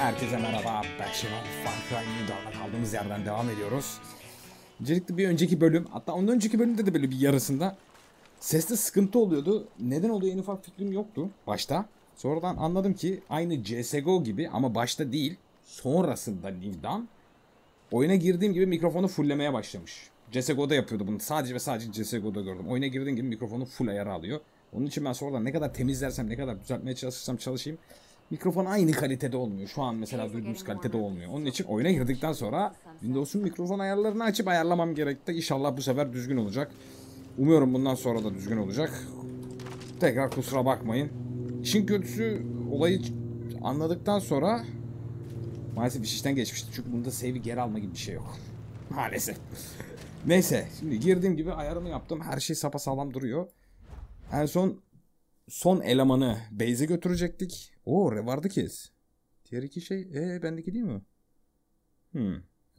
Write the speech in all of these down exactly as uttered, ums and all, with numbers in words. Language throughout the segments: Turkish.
Herkese merhaba, ben Şevan. Far Cry Newdawn'da kaldığımız yerden devam ediyoruz. Öncelikle bir önceki bölüm, hatta ondan önceki bölümde de böyle bir yarısında seste sıkıntı oluyordu. Neden oluyor en ufak fikrim yoktu başta. Sonradan anladım ki aynı C S G O gibi ama başta değil, sonrasında Newdawn oyuna girdiğim gibi mikrofonu fulllemeye başlamış. C S G O'da yapıyordu bunu, sadece ve sadece C S G O'da gördüm. Oyuna girdiğim gibi mikrofonu full ayara alıyor. Onun için ben sonradan ne kadar temizlersem, ne kadar düzeltmeye çalışırsam çalışayım, mikrofon aynı kalitede olmuyor. Şu an mesela duyduğumuz kalitede olmuyor. Onun için oyuna girdikten sonra Windows'un mikrofon ayarlarını açıp ayarlamam gerekti. İnşallah bu sefer düzgün olacak. Umuyorum bundan sonra da düzgün olacak. Tekrar kusura bakmayın. İşin kötüsü, olayı anladıktan sonra maalesef iş işten geçmişti. Çünkü bunda save'i geri alma gibi bir şey yok. Maalesef. Neyse, şimdi girdiğim gibi ayarımı yaptım. Her şey sapasağlam duruyor. En son son elemanı base'e götürecektik. Oo, revardı kes. Diğer iki şey, ee bendeki değil mi? Hmm.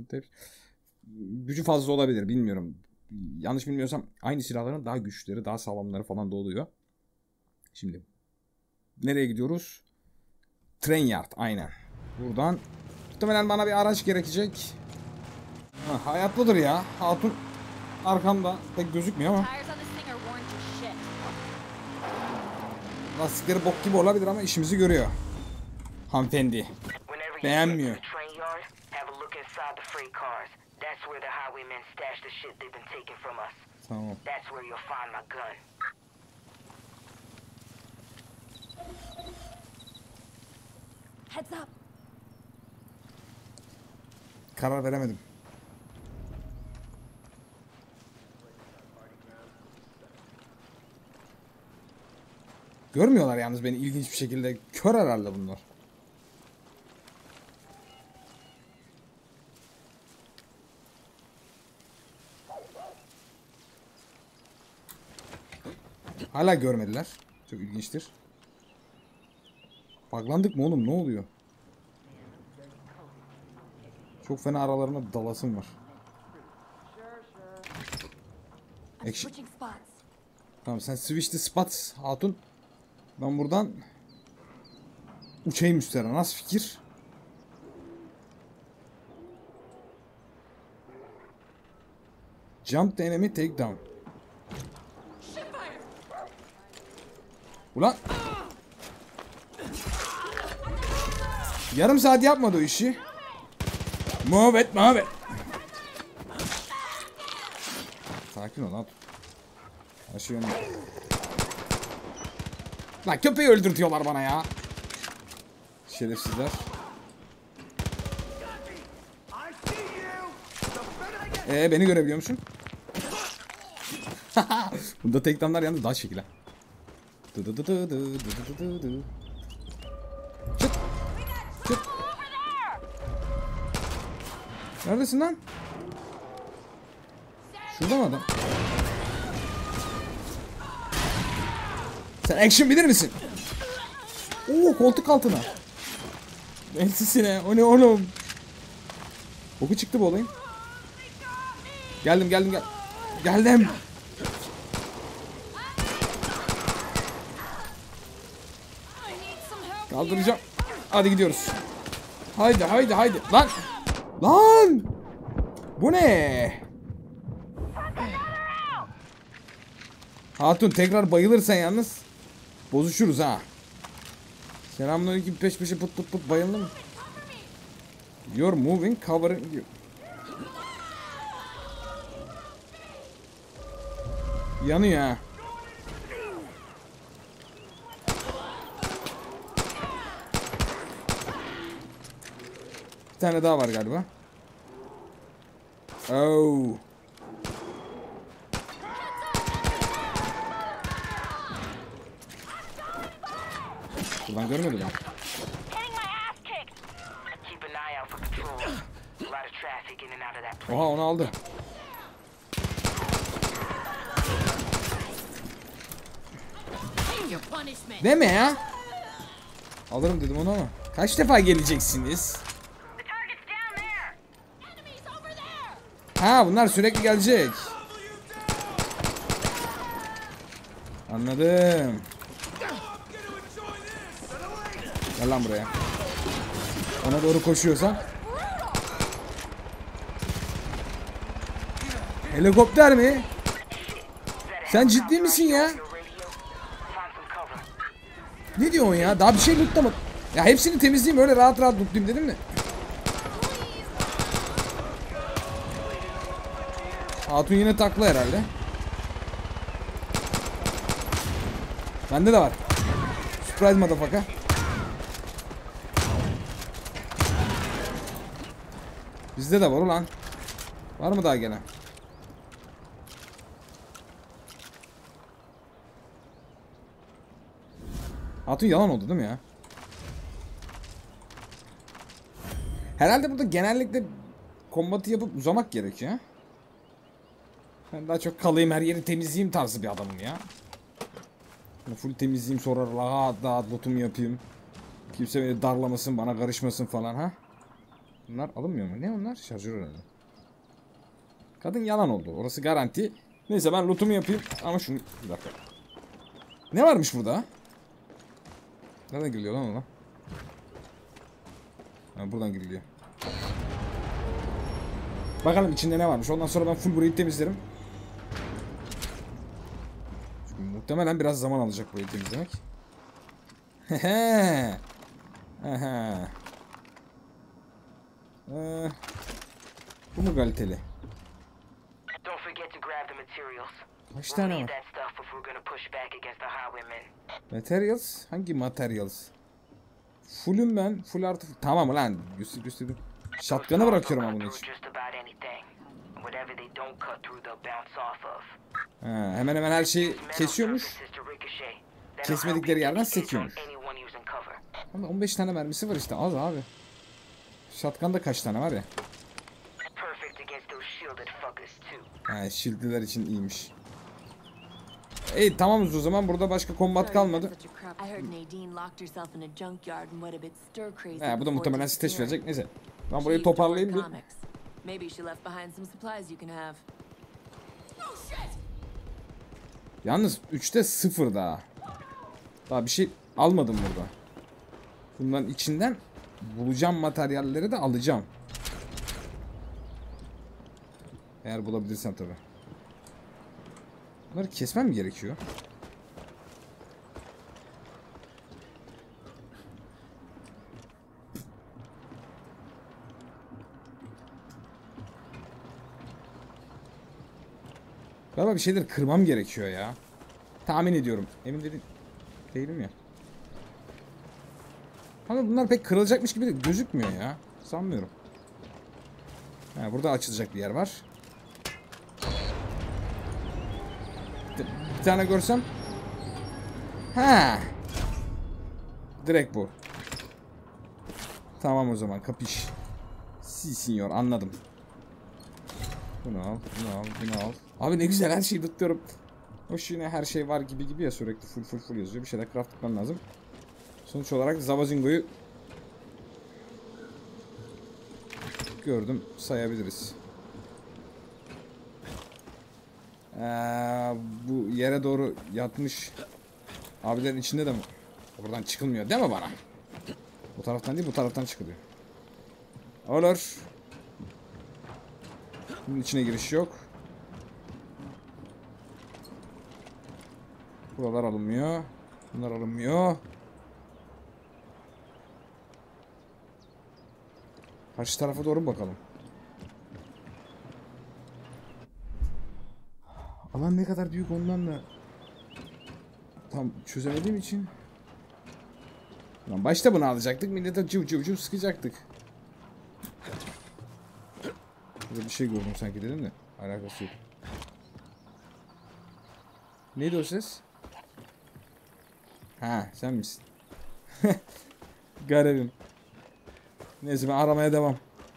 Gücü fazla olabilir, bilmiyorum. Yanlış bilmiyorsam aynı silahların daha güçleri, daha sağlamları falan da oluyor. Şimdi nereye gidiyoruz? Train Yard, aynen. Buradan muhtemelen bana bir araç gerekecek. Ha, hayatlıdır ya. Hatun arkamda, pek gözükmüyor ama. Lastikleri bok gibi olabilir ama işimizi görüyor. Hanımefendi. Beğenmiyor. Tamam. Karar veremedim. Görmüyorlar yalnız beni ilginç bir şekilde. Kör herhalde bunlar. Hala görmediler. Çok ilginçtir. Buglandık mı oğlum? Ne oluyor? Çok fena aralarına dalasım var. Action. Tamam, sen switch the spots hatun. Ben buradan uçayım üstlerine. Nasıl fikir? Jump the enemy, take down. Ulan. Yarım saat yapmadı o işi. Move it, move it. Sakin ol abi. Aşıyorum. Lan köpeği öldürtüyorlar bana ya. Şerefsizler. Ee beni görebiliyor musun? Bunda takedownlar yalnız daha şekil ha. Dı dı dı dı dı dı dı dı. Çıt. Çıt. Neredesin lan? Şurada mı adam? Sen action bilir misin? Oo, koltuk altına. Ensisine. O ne oğlum? Boku çıktı bu olayın. Geldim geldim gel. Geldim. Kaldıracağım. Hadi gidiyoruz. Haydi haydi haydi. Lan. Lan. Bu ne? Hatun tekrar bayılırsan yalnız bozuşuruz ha. Selamünaleyküm, peş peşe put put put bayıldın mı? You're moving, covering you. Yanıyor ha. Bir tane daha var galiba. Oh. Buradan görmedim ben. Oha, onu aldı. Deme ya. Alırım dedim onu ama. Kaç defa geleceksiniz? Ha, bunlar sürekli gelecek. Anladım. Gel lan buraya. Ona doğru koşuyorsan. Helikopter mi? Sen ciddi misin ya? Ne diyorsun ya? Daha bir şey lootlamadım. Ya hepsini temizleyeyim öyle rahat rahat lootlayayım dedim mi? Hatun yine takla herhalde. Bende de var. Surprise motherfucker. Bizde de var ulan. Var mı daha gelen? Hatun yalan oldu değil mi ya? Herhalde burada genellikle kombatı yapıp uzamak gerekiyor. Ben daha çok kalayım her yeri temizleyeyim tarzı bir adamım ya. Full temizleyeyim sonra rahat rahat lootumu yapayım. Kimse beni darlamasın, bana karışmasın falan ha. Bunlar alınmıyor mu? Ne onlar? Şarjör herhalde. Kadın yalan oldu. Orası garanti. Neyse ben lootumu yapayım. Ama şunu... Bir dakika. Ne varmış burada? Nereden giriliyor lan ona? Ha, buradan giriliyor. Bakalım içinde ne varmış. Ondan sonra ben full burayı temizlerim. Çünkü muhtemelen biraz zaman alacak burayı temizlemek. Hehe. Hehe. Ee, bu mu kaliteli? Kaç tane var? Materials? Hangi materials? Fullüm ben. Full artı... Tamam lan. Göster gösterdim. Shotgun'ı bırakıyorum ama bunun için. Ha, hemen hemen her şeyi kesiyormuş. Kesmedikleri yerden sekiyormuş. Ama on beş tane mermisi var işte. Az abi. Shotgun'da kaç tane var ya? Ha, shield'liler için iyiymiş. İyi tamamız o zaman. Burada başka kombat kalmadı. He, bu da muhtemelen stage verecek. Neyse. Ben burayı toparlayayım bir. Yalnız üçte sıfır daha. Daha bir şey almadım burada. Bunların içinden bulacağım materyalleri de alacağım. Eğer bulabilirsem tabii. Bunları kesmem mi gerekiyor? Galiba bir şeyleri kırmam gerekiyor ya. Tahmin ediyorum. Emin değilim, değilim ya. Ama bunlar pek kırılacakmış gibi de gözükmüyor ya. Sanmıyorum. Ha, burada açılacak bir yer var. Bir tane görsem. Ha. Direkt bu. Tamam o zaman kapış. Si senyor anladım. Bunu al, bunu al, bunu al. Abi ne güzel her şeyi tutuyorum. Hoş yine her şey var gibi gibi ya sürekli full full full yazıyor. Bir şeyler craft etmem lazım. Sonuç olarak Zavazingo'yu gördüm sayabiliriz. Ee, bu yere doğru yatmış abilerin içinde de mi? Buradan çıkılmıyor değil mi bana? Bu taraftan değil bu taraftan çıkılıyor. Olur. Bunun içine giriş yok. Buralar alınmıyor. Bunlar alınmıyor. Karşı tarafa doğru bakalım. Alan ne kadar büyük ondan da tam çözemediğim için. Lan başta bunu alacaktık. Millete cıv cıv cıv sıkacaktık. Burada bir şey gördüm sanki dedim de. Alakası yok. Neydi o ses? Ha sen misin? Garibim. Neyse ben aramaya devam.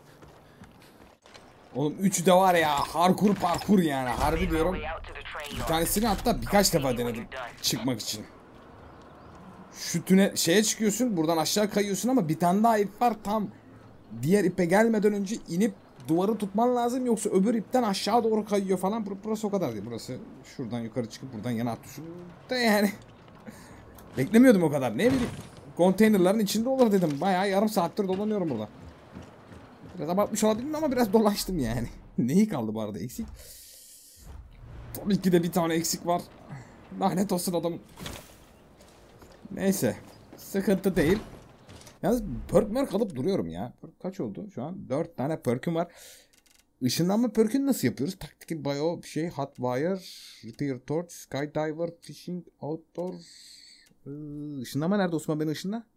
Oğlum üçü de var ya parkur parkur yani harbi diyorum. Bir tanesini hatta birkaç defa denedim çıkmak için. Şu tüne şeye çıkıyorsun buradan aşağı kayıyorsun ama bir tane daha ip var tam diğer ipe gelmeden önce inip duvarı tutman lazım yoksa öbür ipten aşağı doğru kayıyor falan. Burası o kadar değil. Burası şuradan yukarı çıkıp buradan yana atıyorsun. Da yani beklemiyordum o kadar. Ne bileyim. konteynerların içinde olur dedim. Bayağı yarım saattir dolanıyorum burada. Biraz abartmış olabilirim ama biraz dolaştım yani. Neyi kaldı bu arada eksik? Tabii ki de bir tane eksik var. Lanet olsun adamın. Neyse. Sıkıntı değil. Yalnız perk merk alıp duruyorum ya. Perk kaç oldu şu an? dört tane perk'üm var. Işınlanma perk'ünü nasıl yapıyoruz? Tactical Bio, bir şey, Hotwire, Repair Torch, Skydiver, Fishing, Outdoor. Ee, ışınlanma nerede Osman, beni ışınla?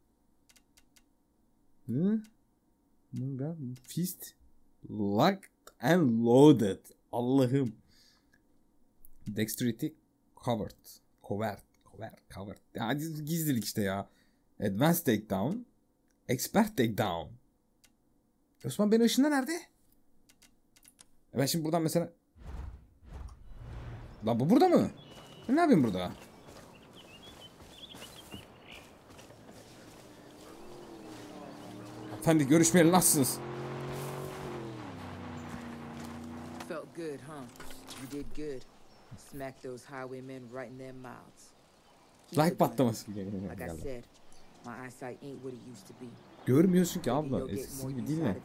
Hı? Fist, Locked and Loaded. Allah'ım. Dexterity covered. Covered. Covered. Covered. Ya gizlilik işte ya. Advanced takedown. Expert takedown. Osman benim ışığında nerede? Ben şimdi buradan mesela... Lan bu burada mı? Ben ne yapayım burada? Efendi görüşmeyeli nasılsınız? Felt good, huh? You did good. Smack those highwaymen right in their mouths. Like patlaması. Like I said, my eyesight ain't what it used to be. Görmüyorsun ki abla. Eskisi gibi değil mi?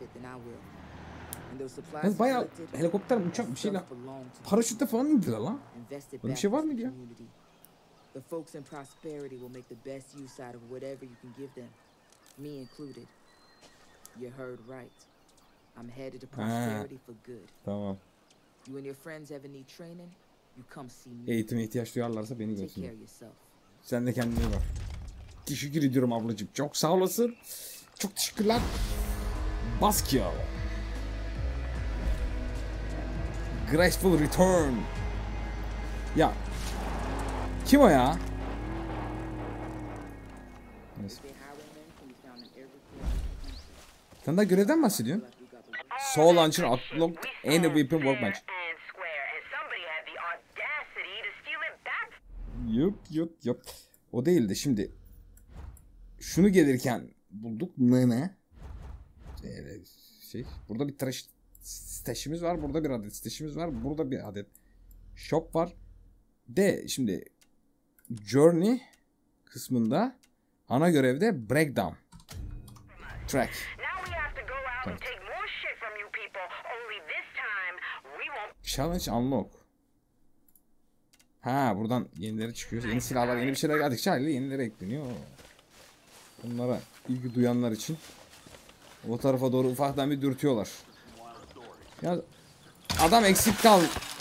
Yani bayağı helikopter, uçak bir şeyler. Paraşütle falan indiler lan. Böyle bir şey var mıydı ya? The folks in prosperity will make the best use out of whatever you can give them, me included. You heard right. I'm headed to prosperity for good. Tamam. You and your friends ever need training? You come see me. Eğitime ihtiyaç duyarlarsa beni Take görsünler. care of yourself. Sen de kendine bak. Teşekkür ediyorum ablacığım. Çok sağ olasın. Çok teşekkürler. Baskia. Graceful return. Ya. Kim o ya? Neyse. Sen daha görevden mi bahsediyorsun? Soul Launcher unlocked any weapon workbench. Yok yok yok. O değildi şimdi. Şunu gelirken bulduk. Ne ne? Ee, şey. Burada bir trash stash'imiz var. Burada bir adet stash'imiz var. Burada bir adet shop var. De şimdi Journey kısmında ana görevde Breakdown Track. Evet. Challenge unlock. Ha, buradan yenileri çıkıyor. Yeni silahlar, yeni bir şeyler geldikçe haliyle yenileri ekleniyor. Bunlara ilgi duyanlar için o tarafa doğru ufaktan bir dürtüyorlar. Ya adam eksik kal.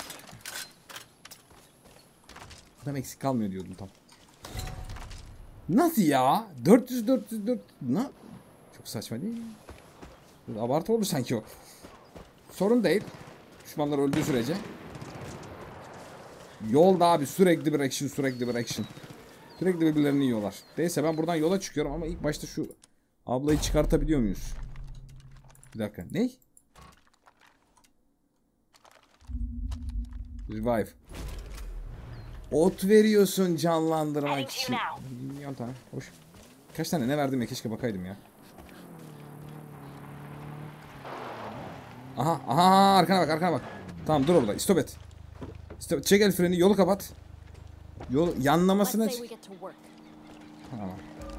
Adam eksik kalmıyor diyordum tam. Nasıl ya? dört yüz dört yüz dört ne? Çok saçma değil mi? Abartı oldu sanki o. Sorun değil. Düşmanlar öldüğü sürece. Yolda abi sürekli bir action, sürekli bir action. Sürekli birbirlerini yiyorlar. Neyse ben buradan yola çıkıyorum ama ilk başta şu ablayı çıkartabiliyor muyuz? Bir dakika. Ne? Revive. Ot veriyorsun canlandırmak için. Milyon tane. Hoş. Kaç tane ne verdim ya, keşke bakaydım ya. Aha aha arkana bak, arkana bak. Tamam dur orada. Stop et. Stop et. Çek el freni, yolu kapat. Yol yanlamasına çek. Tamam.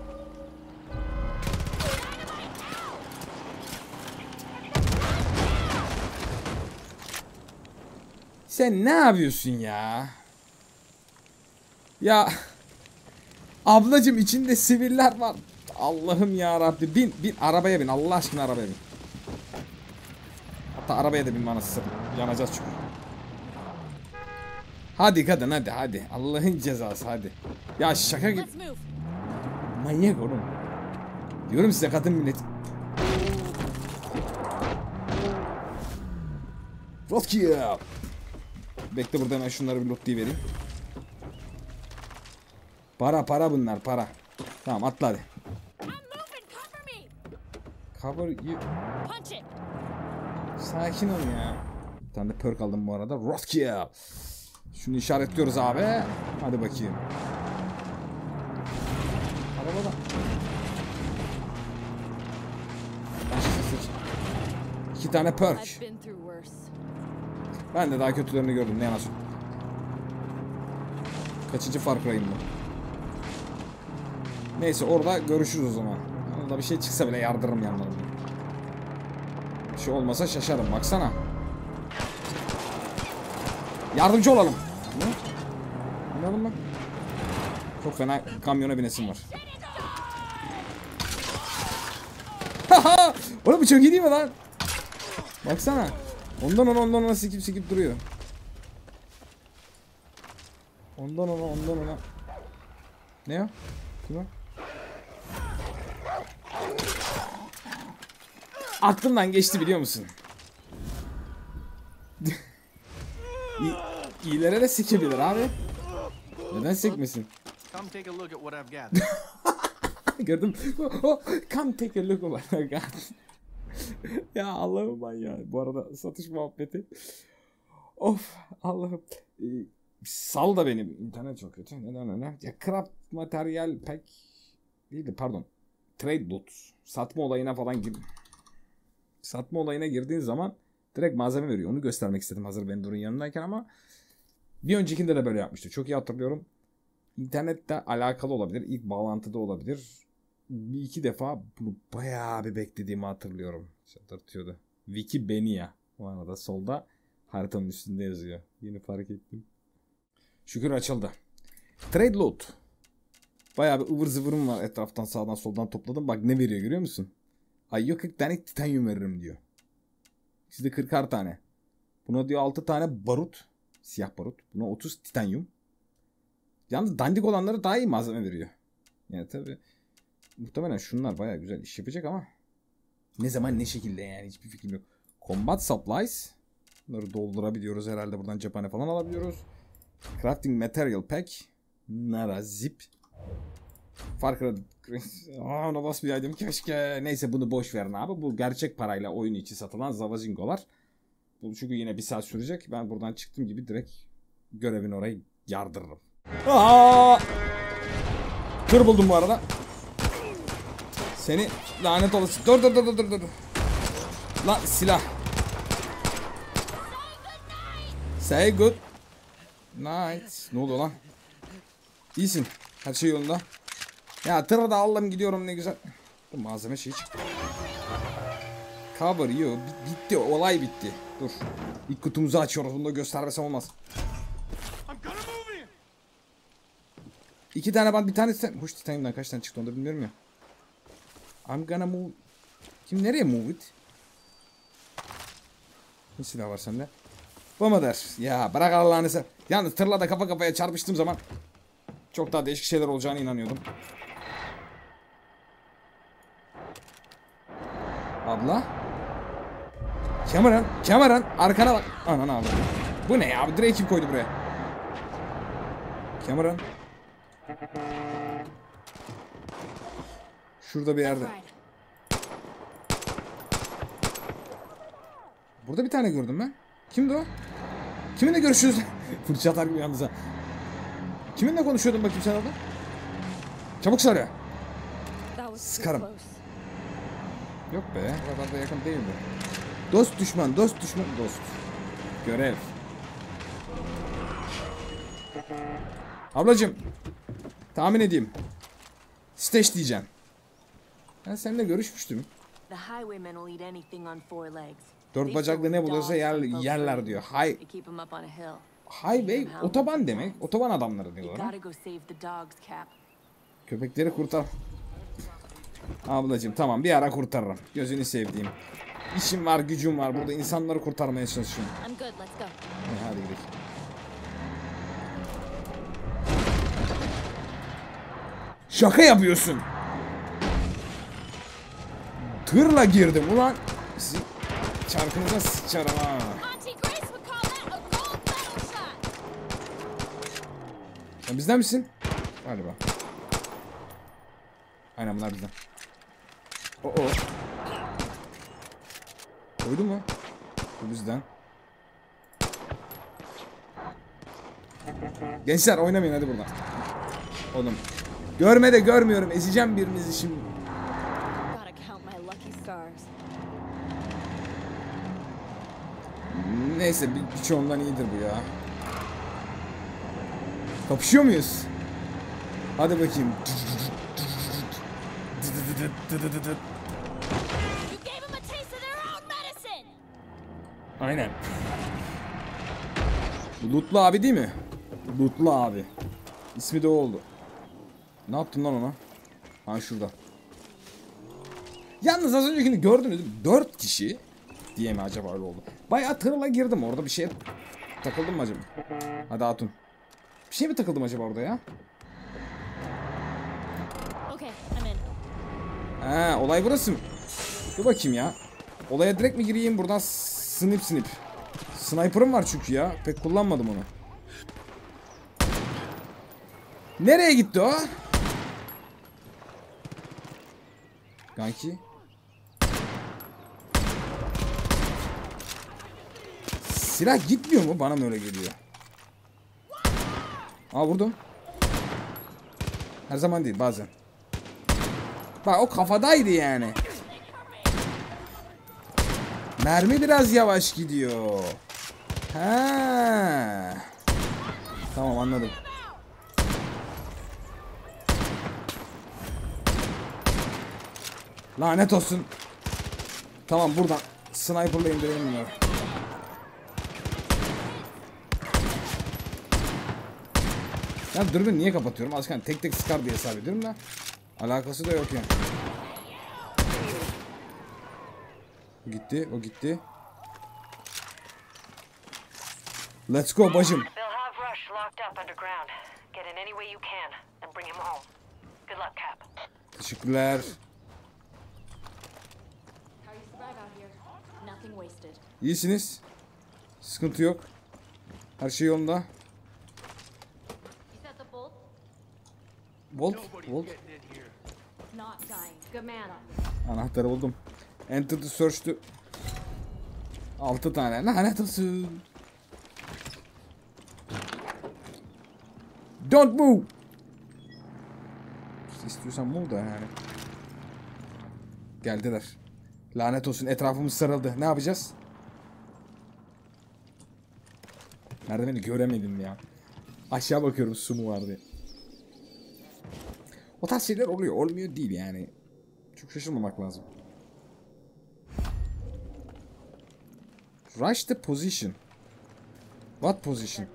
Sen ne yapıyorsun ya? Ya ablacım içinde siviller var. Allah'ım ya Rabbi, bin bin arabaya bin, Allah aşkına arabaya bin. Hatta arabaya da bin, anasını yanacağız çünkü. Hadi kadın hadi hadi, Allah'ın cezası hadi. Ya şaka gibi. Manyak oğlum. Diyorum size kadın millet. Rocky. Bekle burada hemen şunları bir lootlayıvereyim. Para para bunlar para. Tamam atla hadi. Cover you. Sakin ol ya. Bir tane de perk aldım bu arada. Rocky. Şunu işaretliyoruz abi. Hadi bakayım. Arabada. İki tane perk. Ben de daha kötülerini gördüm. Ne yalan. Kaçıncı Far Cry'ım bu? Neyse orada görüşürüz o zaman. Orada bir şey çıksa bile yardırırım yanlarına. Bir şey olmasa şaşarım baksana. Yardımcı olalım. Ne? Anladın mı? Çok fena kamyona binesim var. Haha! Oğlum bu çok iyi değil mi lan? Baksana. Ondan ona ondan ona sikip sikip duruyor. Ondan ona ondan ona. Ne o? Kim o? Aklımdan geçti biliyor musun? İyi, iyilere de sikebilir abi. Neden sekmesin? Gördüm. Come take a look at what I got. Ya Allah'ım ben ya. Bu arada satış muhabbeti. Of Allah'ım. Ee, sal da benim. İnternet çok kötü. Neden öyle? Ya craft materyal pek değildi pardon. Trade loot. Satma olayına falan gir. Satma olayına girdiğin zaman direkt malzeme veriyor. Onu göstermek istedim hazır Vendor'un yanındayken ama bir öncekinde de böyle yapmıştı. Çok iyi hatırlıyorum. İnternette alakalı olabilir. İlk bağlantıda olabilir. Bir iki defa bunu bayağı bir beklediğimi hatırlıyorum. Çatırtıyordu. Wikipedia. O arada solda haritanın üstünde yazıyor. Yeni fark ettim. Şükür açıldı. Trade loot. Bayağı bir ıvır zıvırım var etraftan sağdan soldan topladım. Bak ne veriyor görüyor musun? Ay yok kırk tane titanyum veririm diyor. Sizde kırkar tane. Buna diyor altı tane barut. Siyah barut. Buna otuz titanyum. Yalnız dandik olanları daha iyi malzeme veriyor. Yani tabi muhtemelen şunlar bayağı güzel iş yapacak ama ne zaman ne şekilde yani hiçbir fikrim yok. Combat supplies. Bunları doldurabiliyoruz herhalde buradan cephane falan alabiliyoruz. Crafting material pack. Nara zip. Fark Aa, ona basmayaydım keşke. Neyse bunu boş verin abi. Bu gerçek parayla oyun içi satılan zavazingolar. Bu çünkü yine bir saat sürecek. Ben buradan çıktığım gibi direkt görevin orayı yardırırım. Aa! Tır buldum bu arada. Seni lanet olası. Dur dur dur dur dur. Lan silah. Say good night. Ne oluyor lan? İyisin. Her şey yolunda. Ya tırı da aldım gidiyorum ne güzel. Bu malzeme şey çıktı. Cover you. Bitti olay bitti. Dur. İlk kutumuzu açıyoruz. Bunu da göstermesem olmaz. İki tane ben bir tanesi. Hoş titanyumdan kaç tane çıktı onu da bilmiyorum ya. I'm gonna move. Kim nereye move it? Ne silah var sende? Bu mudur? Ya bırak Allah'ını sen. Yalnız tırla da kafa kafaya çarpıştığım zaman çok daha değişik şeyler olacağına inanıyordum. Abla. Cameron. Cameron. Arkana bak. Anan abi. Bu ne ya? Direkt kim koydu buraya? Cameron. Şurada bir yerde. Burada bir tane gördüm ben. Kimdi o? Kiminle görüşüyoruz? Fırça atar gibi yalnız ha. Kiminle konuşuyordun bakayım sen orada? Çabuk söyle. Sıkarım. Yok be. Buralarda yakın değil mi? Dost düşman, dost düşman, dost. Görev. Ablacım. Tahmin edeyim. Stage diyeceğim. Ben seninle görüşmüştüm. Dört bacaklı ne bulursa yer, yerler diyor. Hay Highway otoban demek. Otoban adamları diyorlar. Köpekleri kurtar. Ablacığım tamam bir ara kurtarırım. Gözünü sevdiğim. İşim var, gücüm var. Burada insanları kurtarmaya çalışıyorum. Hadi gidelim. Şaka yapıyorsun. Tırla girdim ulan. Sizin çarkınıza sıçarım ha. Sen bizden misin? Galiba. Aynen bunlar bizden. Oo. -o. Koydu mu? Bu bizden. Gençler oynamayın hadi buradan. Oğlum. Görme de görmüyorum. Ezeceğim birinizi şimdi. Neyse bir, birçoğundan iyidir bu ya. Kapışıyor muyuz? Hadi bakayım. Aynen. Bu Lootlu abi değil mi? Lootlu abi. İsmi de o oldu. Ne yaptın lan ona? Ha şurada. Yalnız az öncekini gördünüz mü? dört kişi diye mi acaba öyle oldu? Bayağı tırla girdim orada, bir şeye takıldım mı acaba? Hadi Hatun. Bir şey mi takıldım acaba orada ya? Ha, olay burası mı? Dur bakayım ya. Olaya direkt mi gireyim buradan snip snip. Sniper'ım var çünkü ya. Pek kullanmadım onu. Nereye gitti o? Kanki. Silah gitmiyor mu? Bana mı öyle geliyor? Aa, vurdum. Her zaman değil, bazen. Bak o kafadaydı yani. Mermi biraz yavaş gidiyor. Ha. Tamam, anladım. Lanet olsun. Tamam, buradan sniper'la indirelim bunları. Ya dürbün niye kapatıyorum? Azken tek tek sıkar diye hesap ediyorum da alakası da yok yani. Gitti, o gitti. Let's go bacım. Teşekkürler. İyisiniz. Sıkıntı yok. Her şey yolunda. Bolt, Bolt. Anahtarı buldum. Enter the search to... altı tane. Lanet olsun. Don't move. İstiyorsan move da yani. Geldiler. Lanet olsun, etrafımız sarıldı. Ne yapacağız? Merdiveni göremedim ya. Aşağı bakıyorum, su mu var diye. O tarz şeyler oluyor. Olmuyor değil yani. Çok şaşırmamak lazım. Rush the position. What position?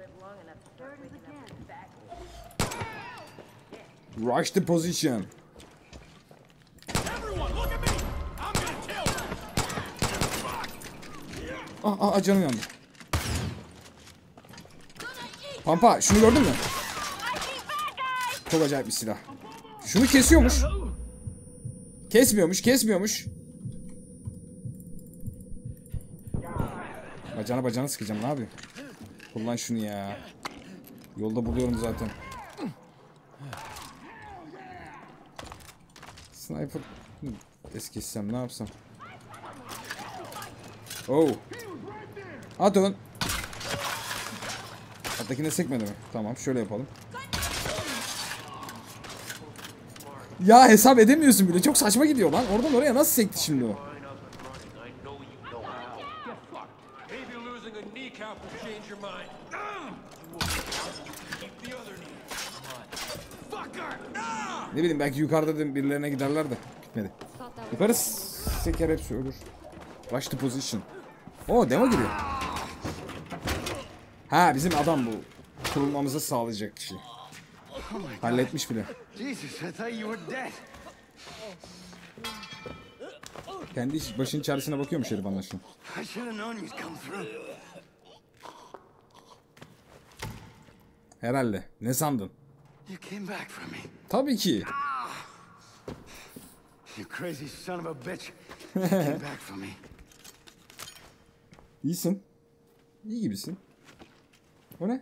Rush the position. Aa, aa, canım yandı. Pampa, şunu gördün mü? Çok acayip bir silah. Şunu kesiyormuş. Kesmiyormuş, kesmiyormuş. Bacağına bacağına sıkacağım, ne yapayım? Kullan şunu ya. Yolda buluyorum zaten. Sniper es kessem, ne yapsam? Oh. Atın. Attakine sekmedi mi? Tamam, şöyle yapalım. Ya hesap edemiyorsun bile. Çok saçma gidiyor lan. Oradan oraya nasıl sekti şimdi o? Ne bileyim, belki yukarıda da birilerine giderler de gitmedi. Yukarı seker, hepsi ölür. Rush the position. Oo, demo giriyor. Ha, bizim adam bu. Kurulmamızı sağlayacak kişi. Halletmiş bile. Kendi iş, başının çaresine bakıyormuş herif, anlaşılan. Herhalde. Ne sandın? Tabii ki. İyisin. İyi gibisin. O ne?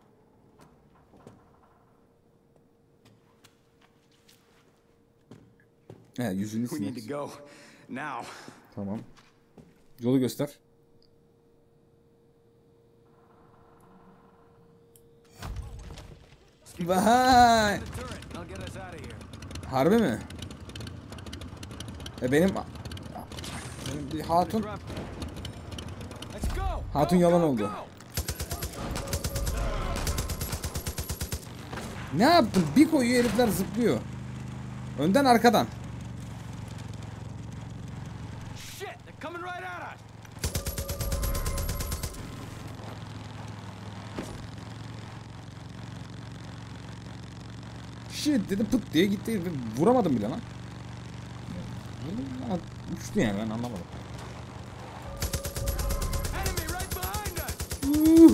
He, yüzünü sinek. Tamam. Yolu göster. Vay! Harbi mi? E benim... Benim bir hatun... Hatun yalan oldu. Ne yaptın? Bir koyuyor, herifler zıplıyor. Önden arkadan. Shit dedi, pıt diye gitti. Vuramadım bile lan. Uçtu yani, ben anlamadım. Uhu.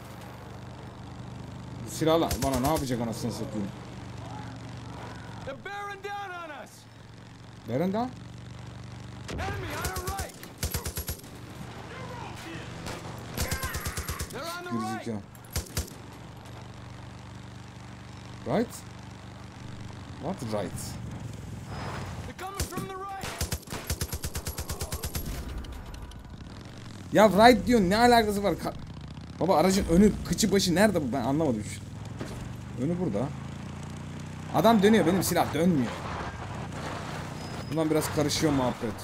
Bu silahla bana ne yapacak anasını satayım. Bearing down? Gerizekalı. Right? What right? Ya right diyor, ne alakası var? Ka Baba aracın önü, kıçı başı nerede bu? Ben anlamadım şu. Önü burada. Adam dönüyor, benim silah dönmüyor. Bundan biraz karışıyor muhabbet.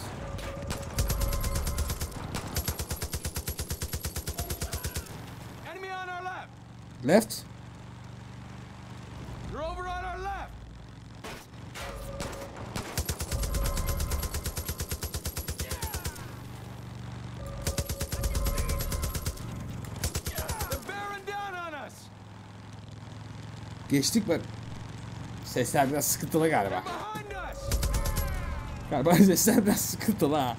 Left. Geçtik bak. Sesler biraz sıkıntılı galiba. Galiba sesler biraz sıkıntılı ha.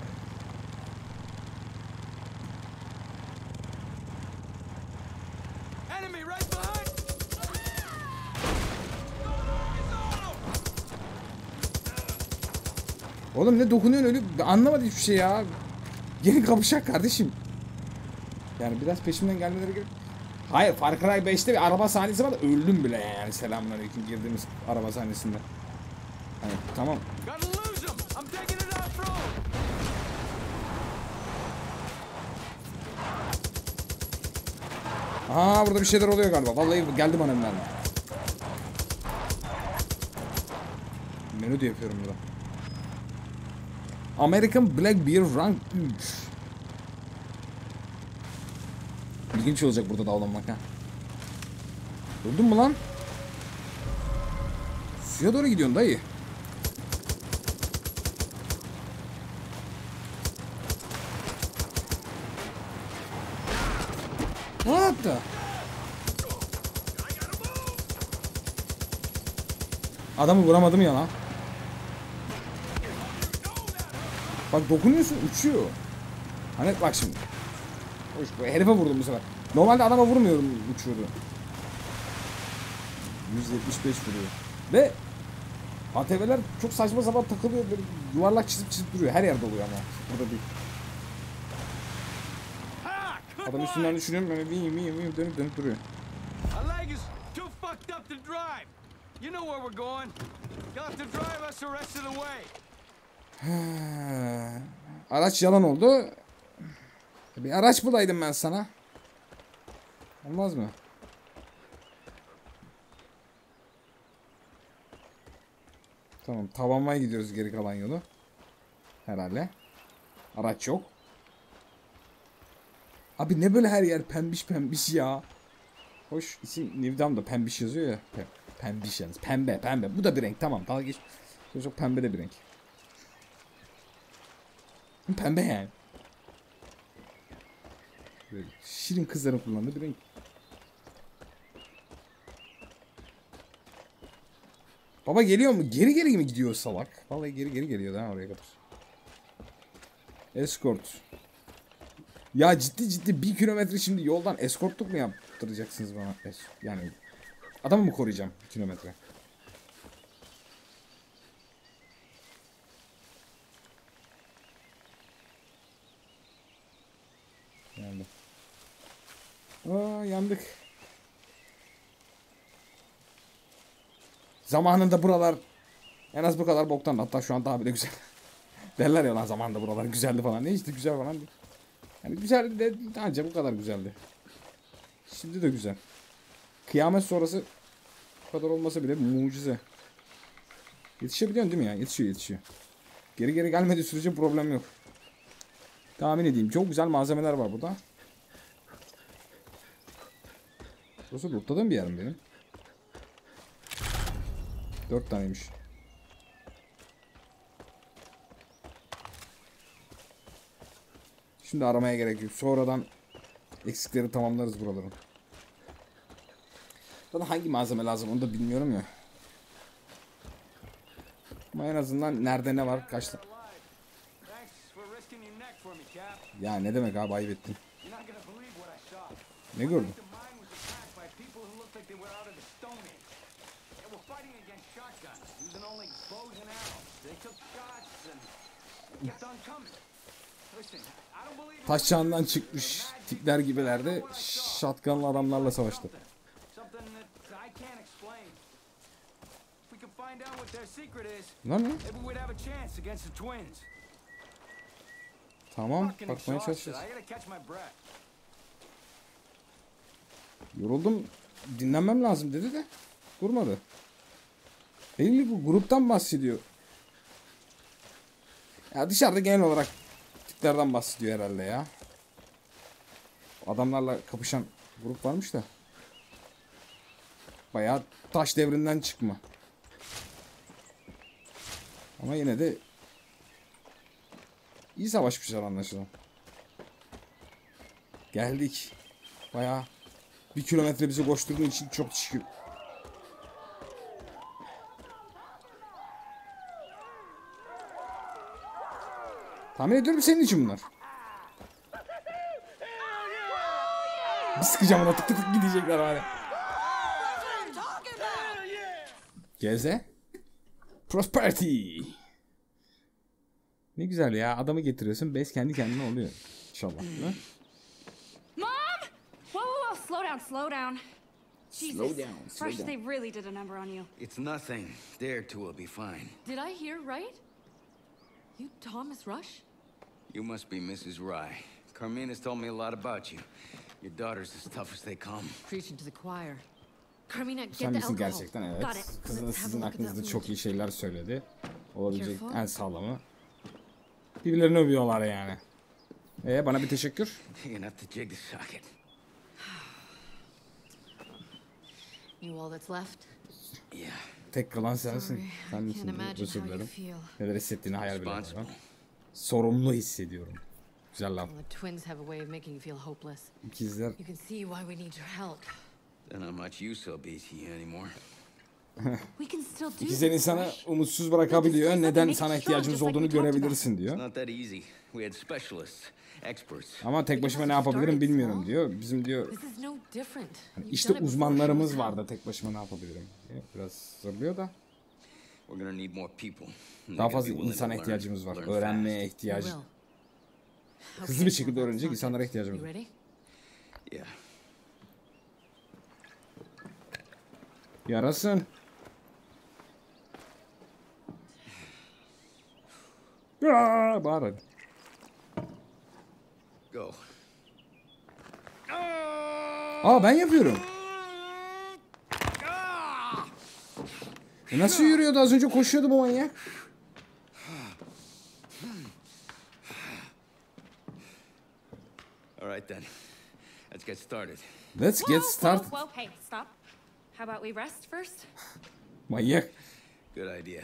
Oğlum ne dokunuyorsun öyle? Anlamadım hiçbir şey ya. Gelin kapışak kardeşim. Yani biraz peşimden gelmeleri gerek. Hayır, Far Cry beşte bir araba sahnesi var da öldüm bile yani, selamünaleyküm girdiğimiz araba sahnesinde. Hani tamam. Aa, burada bir şeyler oluyor galiba. Vallahi geldim annemden. Menü de yapıyorum burada. American Black Bear Rank üç. İlginç olacak burada davlanmak ha. Öldün mü lan? Suya doğru gidiyorsun dayı. What the? Adamı vuramadım ya lan. Bak dokunuyorsun, uçuyor. Hani bak şimdi. Hoş, herife vurdum bu sefer. Normalde adama vurmuyorum, uçuyordu. yüz yetmiş beş vuruyor. Ve A T V'ler çok saçma sapan takılıyor, böyle yuvarlak çizip çizip duruyor. Her yerde oluyor ama. Burada değil. Adam üstünden düşürüyorum, böyle viyim viyim viyim dönüp dönüp duruyor. Araç yalan oldu. Bir araç bulaydım ben sana. Olmaz mı? Tamam, tavanmaya gidiyoruz geri kalan yolu. Herhalde. Araç yok. Abi ne böyle her yer pembiş pembiş ya. Hoş, isim Nivdam da pembiş yazıyor ya. Pem, pembiş yalnız. Pembe pembe. Bu da bir renk, tamam. Dalga geç. Çok pembe de bir renk. Pembe yani. Böyle şirin kızların kullandığı bir renk. Baba geliyor mu? Geri geri mi gidiyor salak? Vallahi geri geri geliyor daha oraya kadar. Escort. Ya ciddi ciddi bir kilometre şimdi yoldan eskortluk mu yaptıracaksınız bana? Es yani adamı mı koruyacağım bir kilometre? Yandı. Aa, yandık. Zamanında buralar en az bu kadar boktan, hatta şu an daha bile güzel. Derler ya lan, zamanında buralar güzeldi falan. Ne işte güzel falan değil. Yani güzeldi de ancak bu kadar güzeldi. Şimdi de güzel. Kıyamet sonrası bu kadar olmasa bile mucize. Yetişebiliyorsun değil mi ya? Yetişiyor yetişiyor. Geri geri gelmediği sürece problem yok. Tahmin edeyim. Çok güzel malzemeler var burada. Burası lootladığım bir yerim benim. Dört taneymiş. Şimdi aramaya gerek yok. Sonradan eksikleri tamamlarız buraların. Bana hangi malzeme lazım onu da bilmiyorum ya. Ama en azından nerede ne var kaç tane. Ya ne demek abi, ayıp ettin. Ne gördün? Taş çağından çıkmış tipler gibilerdi. Shotgun'lı adamlarla savaştı. Lan ne? Tamam, bakmaya çalışacağız. Yoruldum, dinlenmem lazım dedi de durmadı. Belli bu gruptan bahsediyor. Ya dışarıda genel olarak tiplerden bahsediyor herhalde ya. Adamlarla kapışan grup varmış da. Bayağı taş devrinden çıkma. Ama yine de iyi savaşmışlar anlaşılan. Geldik. Bayağı bir kilometre bizi koşturduğun için çok teşekkür. Tahmin ediyorum senin için bunlar. Bir sıkacağım ona, tık tık tık gidecekler hala. Geze. Prosperity. Ne güzel ya, adamı getiriyorsun, base kendi kendine oluyor. İnşallah. Mom! Whoa, whoa, whoa, slow down, slow down. Jesus, Slow down, slow Rush, down. they really did a number on you. It's nothing. Dare two will be fine. Did I hear right? You Thomas Rush? You must be Missus Rye. Carmina's told me a lot about you. Your daughter's as tough as they come. Preaching to the choir. Carmina, get Sen the misin alcohol. gerçekten? Evet. Got it. Kızınız Let's have a sizin look at hakkınızda that çok wound. iyi şeyler söyledi. Olabilecek Careful. en sağlamı. Birbirlerini övüyorlar yani. Ee, bana bir teşekkür. Enough to jig the socket. You all that's left? Yeah. Tek kalan sensin. Sorry, Sen I misin? can't imagine Özür how you dilerim. feel. Neler hissettiğini hayal bile edemem. Responsible. Sorumlu hissediyorum. Güzel laf. Well, the twins have a way of making you feel hopeless. İkizler. You can see why we need your help. They're not much use, O B T, anymore. We can still do İkizler this, insanı Rush. umutsuz bırakabiliyor. Neden sana ihtiyacımız olduğunu görebilirsin It's diyor. not that easy. We had specialists, experts. Ama tek başıma ne yapabilirim bilmiyorum diyor. Bizim diyor This is no different. hani You've işte done it before, uzmanlarımız show us var da how. tek başıma ne yapabilirim diye. Biraz zorluyor da. We're gonna need more people. And they're Daha gonna fazla be willing to insana learn, ihtiyacımız var. learn Öğrenmeye fast. ihtiyacı. We will. Hızlı Okay, bir şekilde now öğrenecek let's insanlara not- ihtiyacımız You var. ready? Yeah. Yarasın. Aa, bağır hadi. Go. Aa, ben yapıyorum. E nasıl yürüyordu az önce, koşuyordu bu manyak. All right then. Let's get started. Let's get Whoa, started. whoa, whoa, hey, stop. How about we rest first? Manyak. Good idea.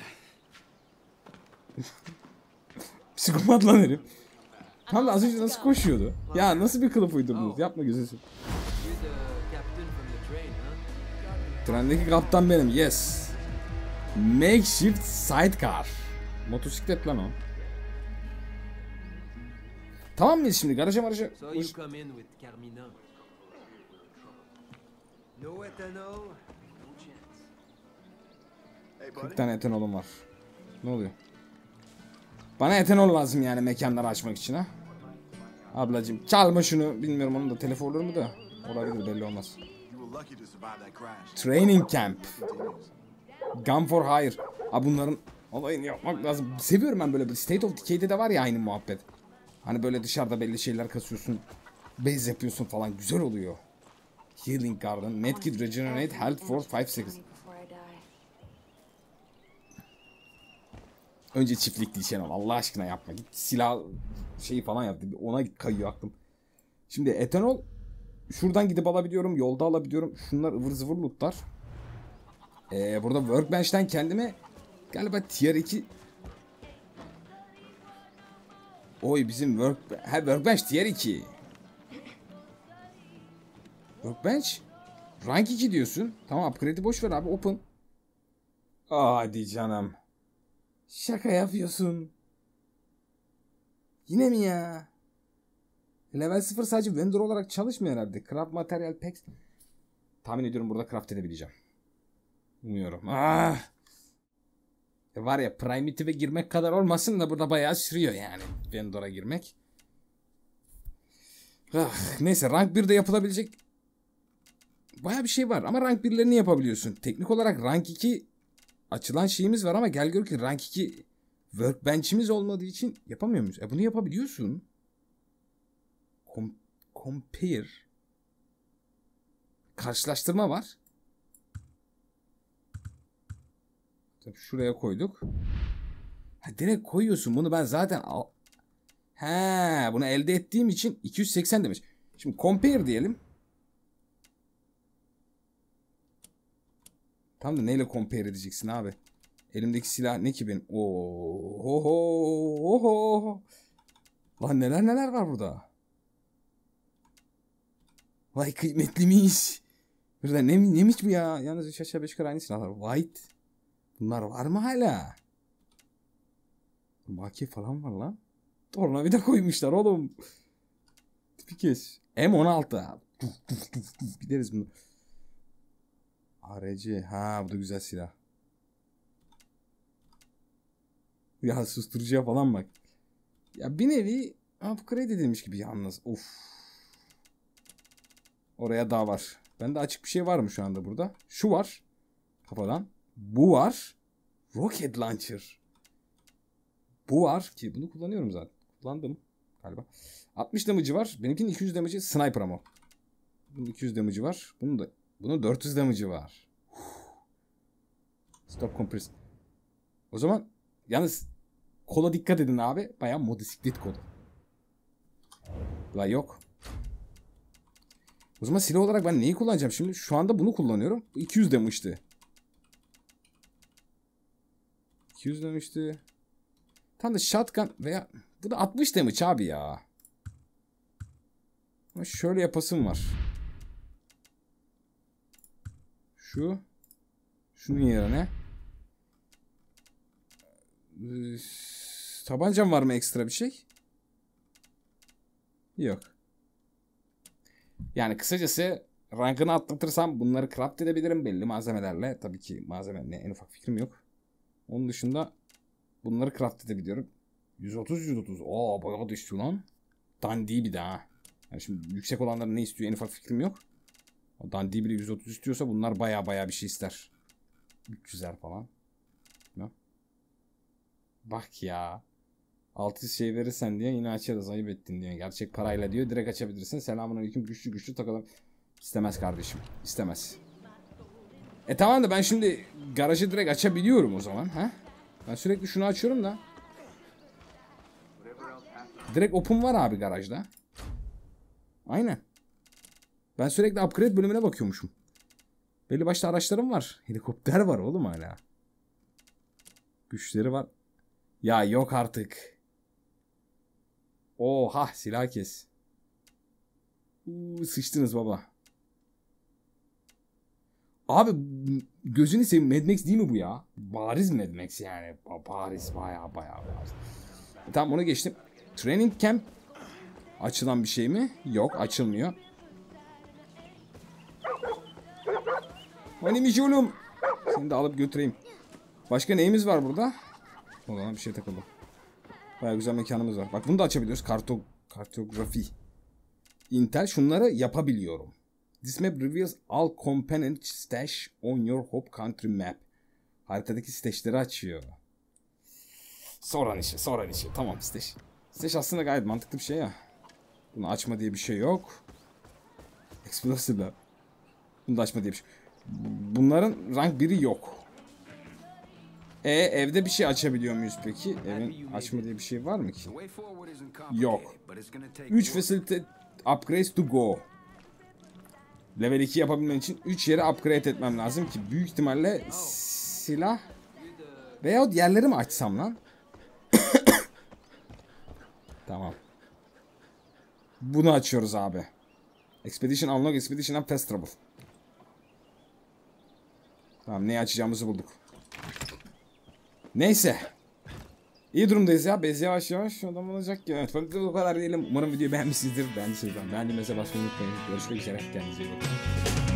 Psikopat lan herif. Tam da az önce nasıl koşuyordu? Ya nasıl bir kılıf uydurdunuz? Yapma gözünü. You're the captain from the train, huh? Trendeki kaptan benim. Yes. Makeshift sidecar. Motosiklet lan o. Tamam mıyız şimdi? Garaja maraja. So you come in with Carmina. No ethanol, no chance. kırk tane etanolum var. Ne oluyor? Bana etanol lazım yani mekanları açmak için ha. Ablacım çalma şunu. Bilmiyorum, onun da telefon olur mu da. Olabilir, belli olmaz. Training camp. Gun for hire. Ha, bunların olayını yapmak lazım. Seviyorum ben böyle bir. State of Decay'de de var ya aynı muhabbet. Hani böyle dışarıda belli şeyler kasıyorsun. Base yapıyorsun falan. Güzel oluyor. Healing Garden. Medkit Regenerate Health for five seconds. Önce çiftlik diyeceğim ama Allah aşkına yapma. Git silah şeyi falan yaptı. Ona kayıyor aklım. Şimdi etanol şuradan gidip alabiliyorum. Yolda alabiliyorum. Şunlar ıvır zıvır lootlar. Ee, burada Workbench'ten kendime galiba tier iki. Oy bizim work... Ha, Workbench tier iki. Workbench? Rank iki diyorsun. Tamam, upgrade'i boş ver abi. Open. Aa, hadi canım. Şaka yapıyorsun. Yine mi ya? Level sıfır sadece vendor olarak çalışmıyor herhalde. Craft Material Packs. Tahmin ediyorum burada craft edebileceğim. Umuyorum. Ah! E var ya Primitive'e girmek kadar olmasın da burada bayağı sürüyor yani. Vendor'a girmek. Ah, neyse rank birde yapılabilecek bayağı bir şey var. Ama rank birlerini yapabiliyorsun. Teknik olarak rank iki açılan şeyimiz var ama gel gör ki rank iki workbench'imiz olmadığı için yapamıyor muyuz? E bunu yapabiliyorsun. Com compare. Karşılaştırma var. Tabii şuraya koyduk. Ha, direkt koyuyorsun. Bunu ben zaten al. He, bunu elde ettiğim için iki yüz seksen demiş. Şimdi compare diyelim. Tam da neyle compare edeceksin abi? Elimdeki silah ne ki benim? Oho, oho. Lan neler neler var burada. Vay kıymetliymiş. Burada ne, neymiş bu ya? Yalnız üç aşağı beş yukarı aynı silahlar. White. Bunlar var mı hala? Maki falan var lan. Tornavida koymuşlar oğlum. Bir kez. M on altı. Gideriz bunu. A R C. Ha bu da güzel silah. Ya susturucuya falan bak. Ya bir nevi upgrade edilmiş gibi yalnız. Of. Oraya daha var. Bende açık bir şey var mı şu anda burada? Şu var. Kafadan. Bu var. Rocket Launcher. Bu var ki bunu kullanıyorum zaten. Kullandım galiba. altmış damage'ı var. Benimkinin iki yüz damage'ı sniper ama. Bunun iki yüz damage'ı var. Bunun da bunun dört yüz damage'ı var. Stop compress. O zaman yalnız kola dikkat edin abi. Bayağı motosiklet kolu. La yok. O zaman silah olarak ben neyi kullanacağım şimdi? Şu anda bunu kullanıyorum. Bu iki yüz damage'tı. iki yüz damage'tı. Tam da shotgun veya bu da altmış damage abi ya. Ama şöyle yapasım var. Şu. Şunun yerine. Ee, tabancam var mı ekstra bir şey? Yok. Yani kısacası rankını atlatırsam bunları craft edebilirim belli malzemelerle. Tabii ki malzeme ne en ufak fikrim yok. Onun dışında bunları craft edebiliyorum. yüz otuz yüz otuz. Oo bayağı da istiyor lan. Dandiği bir daha. Yani şimdi yüksek olanların ne istiyor en ufak fikrim yok. O dandiği bile yüz otuz istiyorsa bunlar bayağı bayağı bir şey ister. üç yüzer falan. Ne? Bak ya. altı yüz şey verirsen diye yine açarız ayıp ettin diyor. Gerçek parayla diyor direkt açabilirsin. Selamünaleyküm güçlü güçlü takalım. İstemez kardeşim. İstemez. E tamam da ben şimdi garajı direkt açabiliyorum o zaman. Ha? Ben sürekli şunu açıyorum da. Direkt open var abi garajda. Aynen. Ben sürekli upgrade bölümüne bakıyormuşum. Belli başlı araçlarım var. Helikopter var oğlum hala. Güçleri var. Ya yok artık. Oha silah kes. Uuu, sıçtınız baba. Abi gözünü seveyim Mad Max değil mi bu ya? Bariz Mad Max yani. Bariz baya baya bariz. Tamam onu geçtim. Training Camp açılan bir şey mi? Yok açılmıyor. Hanimiş oğlum. Seni de alıp götüreyim. Başka neyimiz var burada? O zaman bir şey takıldı. Baya güzel mekanımız var. Bak bunu da açabiliyoruz. Karto kartografi. Intel şunları yapabiliyorum. This map reveals all component stash on your home country map. Haritadaki stashleri açıyor. Soran işi, soran işi. Tamam stash. Stash aslında gayet mantıklı bir şey ya. Bunu açma diye bir şey yok. Explosive'lar. Bunu da açma diye bir şey. Bunların rank biri yok. E evde bir şey açabiliyor muyuz peki? Evin açma diye bir şey var mı ki? Yok. üç facility upgrades to go. Level iki yapabilmem için üç yere upgrade etmem lazım ki büyük ihtimalle silah veyahut yerleri mi açsam lan? Tamam. Bunu açıyoruz abi. Expedition unlock, expedition up fast travel. Tamam neyi açacağımızı bulduk. Neyse. İyi durumdayız ya. Bez yavaş yavaş adam olacak ya. Evet, fakat o kadar diyelim. Umarım videoyu beğenmişsinizdir. Beğendiyseniz beğendiğinize basmayı unutmayın. Görüşmek üzere. Kendinize iyi bakın.